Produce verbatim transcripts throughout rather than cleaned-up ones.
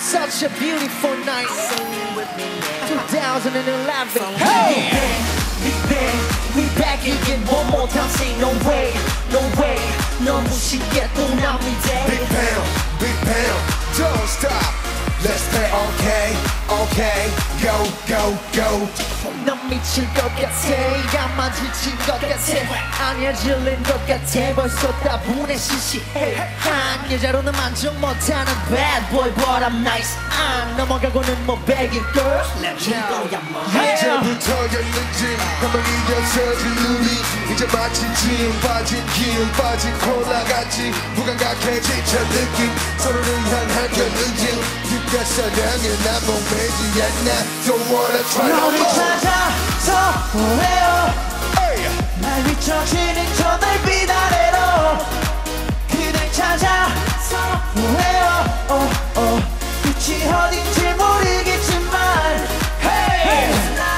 Such a beautiful night. twenty eleven. Hey, we back, we back again one more time. Say no way, no way. 너무 쉽게 또 납니다. Big pound, big pound, don't stop. Let's play okay, okay. Go, go, go. 넌 미칠 것 같아. 아마 지친 것 같아. 아니야 질린 것 같아. 벌써 따분해 시시해. 한 여자로는 만족 못하는 bad boy but I'm nice. 안 넘어가고는 뭐 begging girl. lem진도야 뭐. 언제부터였는지 한번 잊어서진 눈이 이제 마치 지음 빠진 기운 빠진 콜라 같이 무감각해진 저 느낌 서로를 향한 견눈질 네가 사랑해 나 목매지 않나 Don't wanna try no more 너를 찾아서 뭐해요 날 비춰지는 저 달빛 아래로 그댈 찾아서 뭐해요 oh, oh. 끝이 어딘지 모르겠지만 Hey!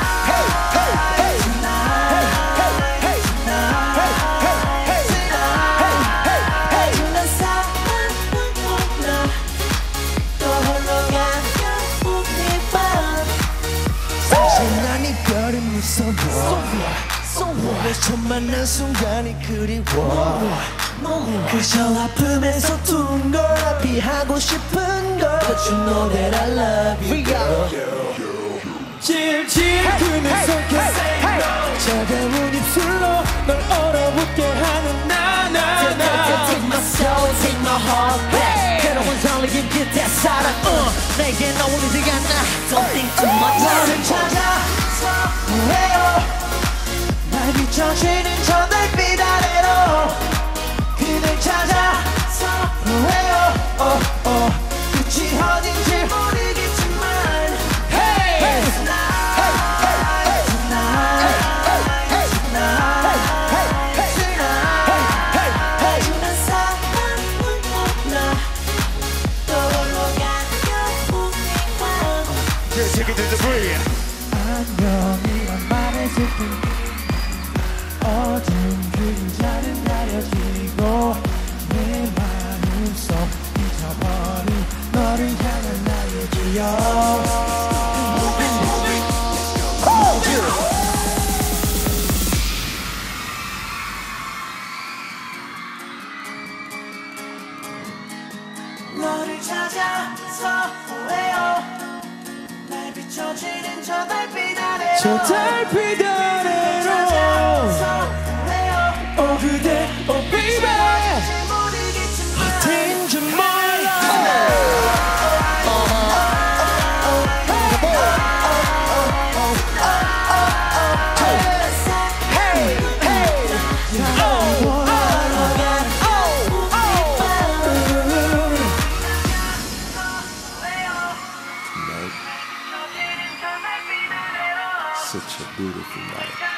왜 처음 만난 순간이 그리워 그저 아프면서 둥걸 피하고 싶은 걸 But you know that I love you girl 질질 끄는 손끝 차가운 입술로 널 얼어붙게 하는 나나나 Take my soul, take my heart back 괴로운 설레임 그때 사랑 uh, 내겐 어울리지 않아 Don't think too much 너를 찾아서 뭐해요 날 비춰지는 저 달빛 아래로 그댈 찾아서 뭐해요 oh, oh. 끝이 어딘지 모르겠지만 Hey! Hey! Tonight Tonight Tonight Tonight 주는 사랑은 몰라 떠올러 가려 우리만 Yeah, take it to the bridge 안녕이란 말했을 때 어두운 그림자는 가려지고 내 마음속 잊어버린 너를 향한 나의 기억 너를 찾아서 후회요 날 비춰지는 저 달빛 아래로 저 달빛 아래로 어 그대 oh baby 어딘지 몰라 Hey hey oh Such a beautiful night.